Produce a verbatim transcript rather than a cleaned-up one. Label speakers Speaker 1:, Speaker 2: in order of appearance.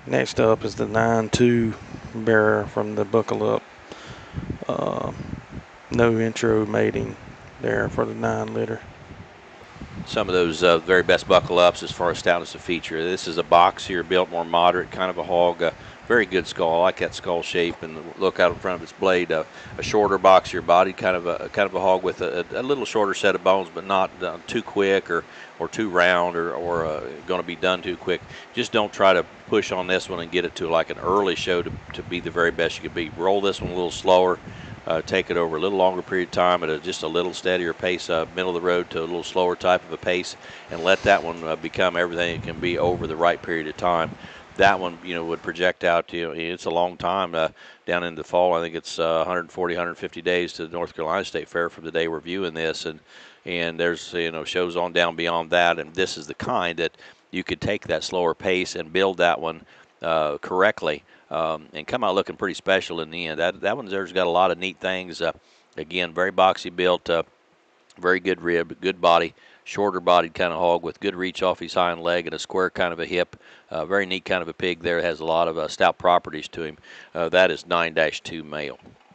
Speaker 1: Next up is the nine two bearer from the Buckle Up. Uh, no intro mating there for the nine litter.
Speaker 2: Some of those uh, very best buckle ups as far as stoutness of feature. This is a boxier, built more moderate kind of a hog. Uh, very good skull. I like that skull shape and the look out in front of its blade. Uh, a shorter, boxier body, kind of a kind of a hog with a, a little shorter set of bones, but not uh, too quick or or too round or or uh, going to be done too quick. Just don't try to push on this one and get it to like an early show to to be the very best you could be. Roll this one a little slower. Uh, take it over a little longer period of time at a, just a little steadier pace, uh, middle of the road to a little slower type of a pace, and let that one uh, become everything it can be over the right period of time. That one, you know, would project out to, you know, it's a long time uh, down in the fall. I think it's uh, one forty, one fifty days to the North Carolina State Fair from the day we're viewing this, and and there's, you know, shows on down beyond that, and this is the kind that you could take that slower pace and build that one uh, correctly. Um, and come out looking pretty special in the end. That that one's there's got a lot of neat things. Uh, again, very boxy built, uh, very good rib, good body, shorter bodied kind of hog with good reach off his hind leg and a square kind of a hip. Uh, very neat kind of a pig there. Has a lot of uh, stout properties to him. Uh, that is nine dash two male.